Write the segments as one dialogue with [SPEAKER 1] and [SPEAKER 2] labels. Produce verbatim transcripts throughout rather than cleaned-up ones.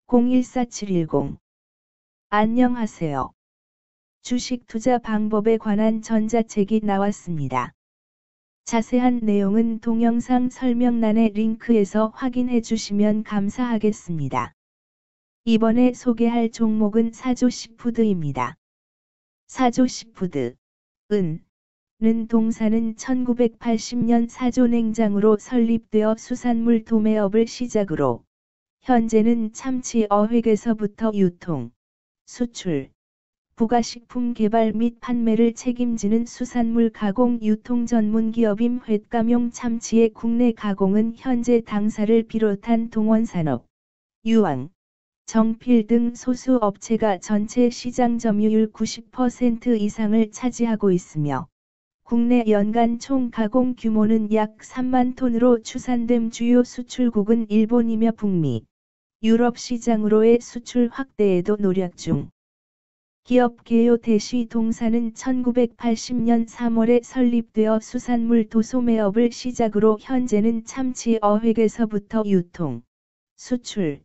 [SPEAKER 1] 공일사칠일공. 안녕하세요. 주식 투자 방법에 관한 전자책이 나왔습니다. 자세한 내용은 동영상 설명란의 링크에서 확인해 주시면 감사하겠습니다. 이번에 소개할 종목은 사조시푸드입니다. 사조시푸드, 은, 는 동사는 천구백팔십 년 사조냉장으로 설립되어 수산물 도매업을 시작으로 현재는 참치 어획에서부터 유통, 수출, 부가식품 개발 및 판매를 책임지는 수산물 가공 유통 전문 기업임 횟감용 참치의 국내 가공은 현재 당사를 비롯한 동원산업, 유황, 정필 등 소수 업체가 전체 시장 점유율 구십 퍼센트 이상을 차지하고 있으며 국내 연간 총 가공 규모는 약 삼만 톤으로 추산됨. 주요 수출국은 일본이며 북미, 유럽 시장으로의 수출 확대에도 노력 중. 기업 개요 대시 동사는 천구백팔십 년 삼월에 설립되어 수산물 도소매업을 시작으로 현재는 참치 어획에서부터 유통, 수출,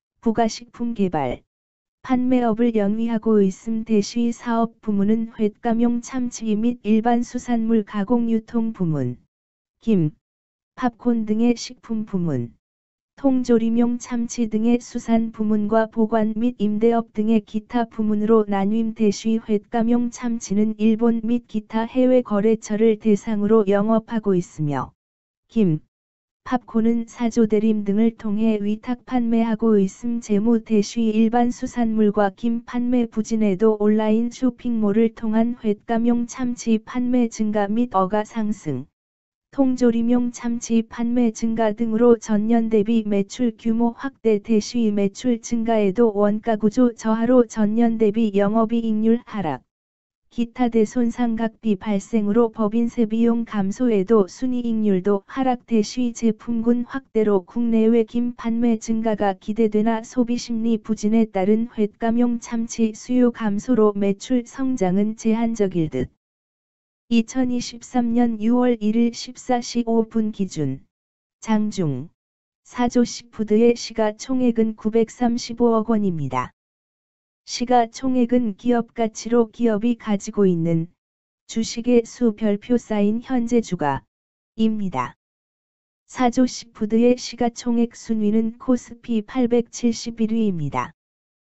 [SPEAKER 1] 부가식품 개발, 판매업을 영위하고 있음. 대시 사업 부문은 횟감용 참치 및 일반 수산물 가공 유통 부문, 김, 팝콘 등의 식품 부문, 통조림용 참치 등의 수산 부문과 보관 및 임대업 등의 기타 부문으로 나뉨. 대시 횟감용 참치는 일본 및 기타 해외 거래처를 대상으로 영업하고 있으며 김, 팝콘은 사조대림 등을 통해 위탁 판매하고 있음. 재무 대시 일반 수산물과 김 판매 부진에도 온라인 쇼핑몰을 통한 횟감용 참치 판매 증가 및 어가 상승, 통조림용 참치 판매 증가 등으로 전년 대비 매출 규모 확대. 대시 매출 증가에도 원가 구조 저하로 전년 대비 영업이익률 하락, 기타 대손상각비 발생으로 법인세 비용 감소에도 순이익률도 하락. 대시 제품군 확대로 국내외 김 판매 증가가 기대되나 소비심리 부진에 따른 횟감용 참치 수요 감소로 매출 성장은 제한적일 듯. 이천이십삼 년 유월 일일 십사 시 오 분 기준 장중 사조시푸드의 시가총액은 구백삼십오억 원입니다. 시가총액은 기업가치로 기업이 가지고 있는 주식의 수 별표 쌓인 현재 주가입니다. 사조시푸드의 시가총액 순위는 코스피 팔백칠십일 위입니다.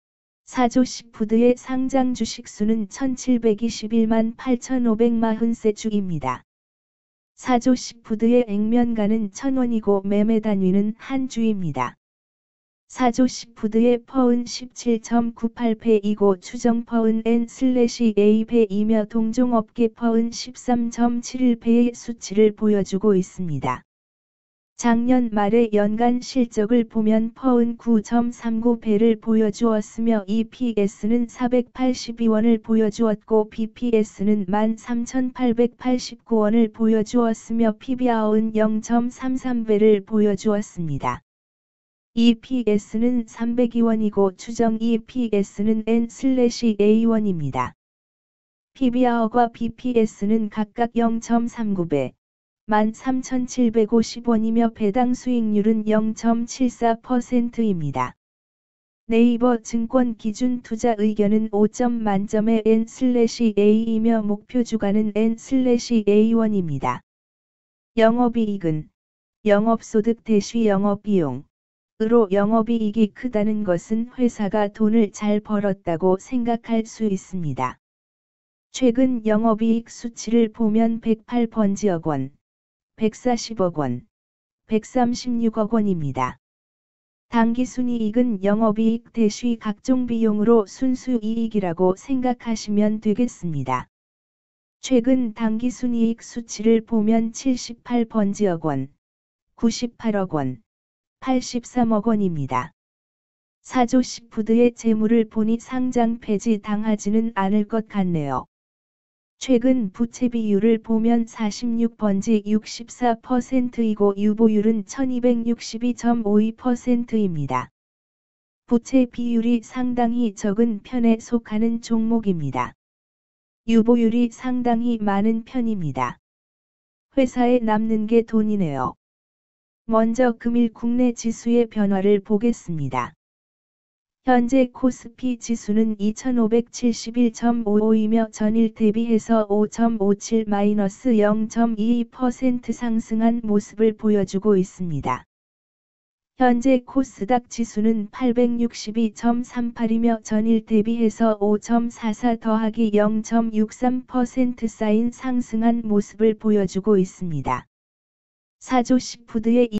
[SPEAKER 1] 사조시푸드의 상장 주식수는 천칠백이십일만 팔천오백사십삼 주입니다. 사조시푸드의 액면가는 천 원이고 매매 단위는 한 주입니다. 사조시푸드의 퍼은 십칠 점 구팔 배이고 추정 퍼은 엔 에이 배이며 동종업계 퍼은 십삼 점 칠일 배의 수치를 보여주고 있습니다. 작년 말의 연간 실적을 보면 퍼은 구 점 삼구 배를 보여주었으며 이피에스는 사백팔십이 원을 보여주었고 비피에스는 만 삼천팔백팔십구 원을 보여주었으며 피비알은 영 점 삼삼 배를 보여주었습니다. 이피에스는 삼백이 원이고 추정 이피에스는 엔 에이 원입니다. 피비알과 비피에스는 각각 영 점 삼구 배, 만 삼천칠백오십 원이며 배당 수익률은 영 점 칠사 퍼센트입니다. 네이버 증권 기준 투자 의견은 오 점 만점의 엔 에이이며 목표 주가는 엔 에이 원입니다. 영업이익은 영업소득 대시 영업비용 으로 영업이익이 크다는 것은 회사가 돈을 잘 벌었다고 생각할 수 있습니다. 최근 영업이익 수치를 보면 백팔 번지억 원, 백사십억 원, 백삼십육억 원입니다. 당기순이익은 영업이익 대시 각종 비용으로 순수이익이라고 생각하시면 되겠습니다. 최근 당기순이익 수치를 보면 칠십팔 번지억 원, 구십팔억 원, 팔십삼억 원입니다. 사조시푸드의 재물을 보니 상장 폐지 당하지는 않을 것 같네요. 최근 부채 비율을 보면 사십육 번지 육십사 퍼센트이고 유보율은 천이백육십이 점 오이 퍼센트입니다. 부채 비율이 상당히 적은 편에 속하는 종목입니다. 유보율이 상당히 많은 편입니다. 회사에 남는 게 돈이네요. 먼저 금일 국내 지수의 변화를 보겠습니다. 현재 코스피 지수는 이천오백칠십일 점 오오이며 전일 대비해서 오 점 오칠 마이너스 영 점 이이 퍼센트 상승한 모습을 보여주고 있습니다. 현재 코스닥 지수는 팔백육십이 점 삼팔이며 전일 대비해서 오 점 사사 더하기 영 점 육삼 퍼센트 쌓인 상승한 모습을 보여주고 있습니다. 사조시푸드의